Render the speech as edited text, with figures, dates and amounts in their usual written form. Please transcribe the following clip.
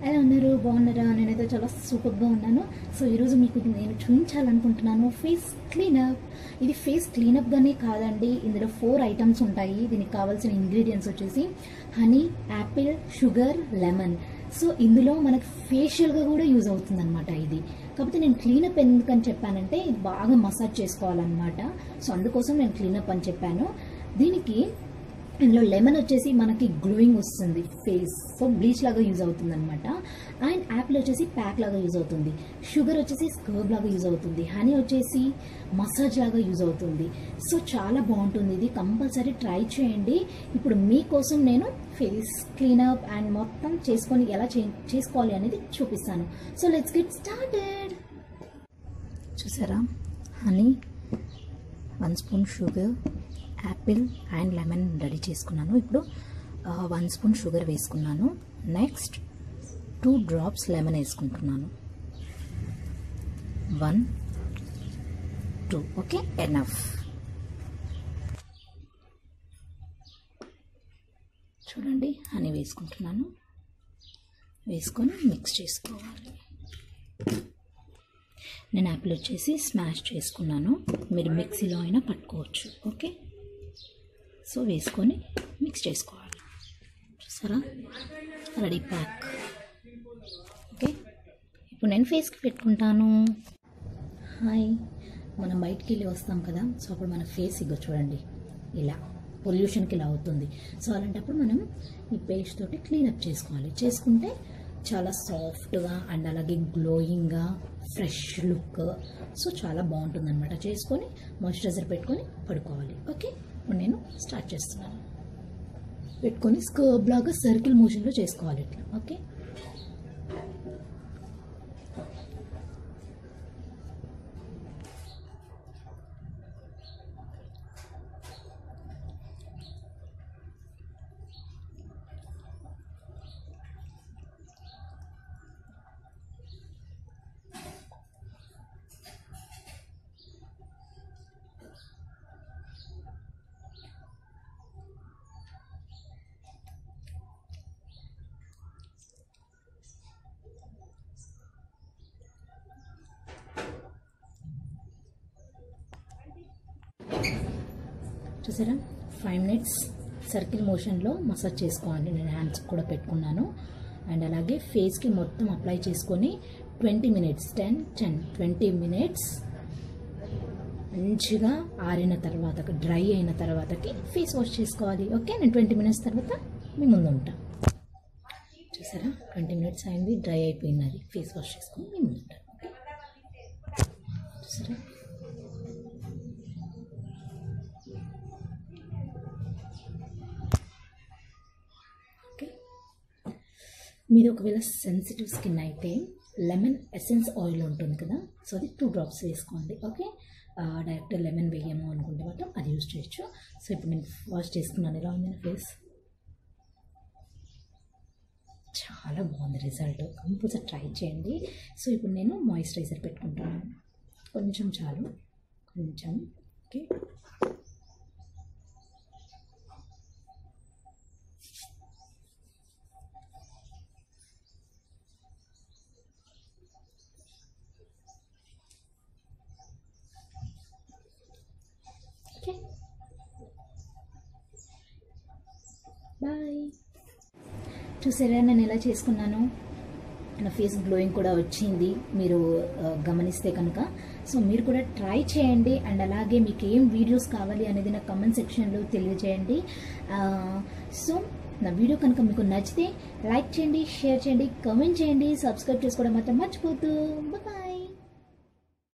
ఎలా ఉన్నారు? బాగున్నారా? నేనైతే చాలా సూపర్గా ఉన్నాను. సో ఈరోజు మీకు నేను చూపించాలనుకుంటున్నాను ఫేస్ క్లీనప్. ఇది ఫేస్ క్లీనప్గానే కాదండి, ఇందులో 4 ఐటమ్స్ ఉంటాయి. దీనికి కావాల్సిన ఇంగ్రీడియంట్స్ వచ్చేసి honey, apple, sugar, lemon. So ఇందులో మనకు ఫేషియల్గా కూడా యూజ్ అవుతుంది అనమాట ఇది. కాకపోతే నేను క్లీనప్ ఎందుకని చెప్పానంటే ఇది బాగా మసాజ్ చేసుకోవాలన్నమాట. సో అందుకోసం నేను క్లీనప్ అని చెప్పాను. దీనికి ఇందులో లెమన్ వచ్చేసి మనకి గ్లోయింగ్ వస్తుంది ఫేస్, సో బ్లీచ్ లాగా యూజ్ అవుతుంది అనమాట. అండ్ యాపిల్ వచ్చేసి ప్యాక్ లాగా యూజ్ అవుతుంది. షుగర్ వచ్చేసి స్కర్బ్ లాగా యూజ్ అవుతుంది. హనీ వచ్చేసి మసాజ్ లాగా యూజ్ అవుతుంది. సో చాలా బాగుంటుంది ఇది, కంపల్సరీ ట్రై చేయండి. ఇప్పుడు మీకోసం నేను ఫేస్ క్లీనప్ అండ్ మొత్తం చేసుకొని ఎలా చేసుకోవాలి అనేది చూపిస్తాను. So let's get started. చూసారా, honey, 1 spoon sugar, apple and lemon ready చేసుకున్నాను. ఇప్పుడు 1 స్పూన్ షుగర్ వేసుకున్నాను. నెక్స్ట్ 2 డ్రాప్స్ లెమన్ వేసుకుంటున్నాను. 1, 2 ఓకే, ఎనఫ్. చూడండి, హనీ వేసుకుంటున్నాను. వేసుకొని మిక్స్ చేసుకోవాలి. నేను యాపిల్ వచ్చేసి స్మాష్ చేసుకున్నాను, మీరు మిక్సీలో అయినా పట్టుకోవచ్చు. ఓకే, సో వేసుకొని మిక్స్ చేసుకోవాలి. చూసారా, రెడీ ప్యాక్. ఓకే, ఇప్పుడు నేను ఫేస్కి పెట్టుకుంటాను. హాయ్, మనం బయటికి వెళ్ళి వస్తాం కదా, సో అప్పుడు మన ఫేస్ ఇగో చూడండి ఇలా పొల్యూషన్కి ఇలా అవుతుంది. సో అలాంటప్పుడు మనం ఈ పేస్ట్ తోటి క్లీనప్ చేసుకోవాలి. చేసుకుంటే చాలా సాఫ్ట్గా అండ్ అలాగే గ్లోయింగ్గా ఫ్రెష్ లుక్, సో చాలా బాగుంటుంది అనమాట. చేసుకొని మాయిశ్చరైజర్ పెట్టుకొని పడుకోవాలి. ఓకే, ఇప్పుడు నేను స్టార్ట్ చేస్తున్నాను. పెట్టుకొని స్కర్బ్ లాగా సర్కిల్ మోషన్లో చేసుకోవాలి ఇట్లా. ఓకే, చూసారా, 5 మినిట్స్ సర్కిల్ మోషన్లో మసాజ్ చేసుకోవాలి. నేను హ్యాండ్స్ కూడా పెట్టుకున్నాను. అండ్ అలాగే ఫేస్కి మొత్తం అప్లై చేసుకొని 20 మినిట్స్ 20 మినిట్స్ మంచిగా ఆరిన తర్వాత, డ్రై అయిన తర్వాతకి ఫేస్ వాష్ చేసుకోవాలి. ఓకే, నేను 20 మినిట్స్ తర్వాత మీ ముందు ఉంటాను. చూసారా, 20 మినిట్స్ అయింది, డ్రై అయిపోయినది. ఫేస్ వాష్ చేసుకొని మీ ముందు ఉంటాను. చూసారా, మీరు ఒకవేళ సెన్సిటివ్ స్కిన్ అయితే లెమన్ ఎసెన్స్ ఆయిల్ ఉంటుంది కదా, సో అది 2 డ్రాప్స్ వేసుకోండి. ఓకే, డైరెక్ట్ లెమన్ వేయము అనుకుంటే మాత్రం అది యూజ్ చేయొచ్చు. సో ఇప్పుడు నేను వాష్ చేసుకున్నాను. ఎలా ఉంది నా ఫేస్? చాలా బాగుంది రిజల్ట్, కంపల్సరీ ట్రై చేయండి. సో ఇప్పుడు నేను మాయిశ్చరైజర్ పెట్టుకుంటాను. కొంచెం చాలు, కొంచెం. Okay, bye. చూసారా నేను ఎలా చేసుకున్నాను? నా ఫేస్ గ్లోయింగ్ కూడా వచ్చింది, మీరు గమనిస్తే కనుక. సో మీరు కూడా ట్రై చేయండి. అండ్ అలాగే మీకు ఏం వీడియోస్ కావాలి అనేది నా కమెంట్ సెక్షన్లో తెలియజేయండి. సో నా వీడియో కనుక మీకు నచ్చితే లైక్ చేయండి, షేర్ చేయండి, కమెంట్ చేయండి, సబ్స్క్రైబ్ చేసుకోవడం మాత్రం మర్చిపోద్దు. బాయ్.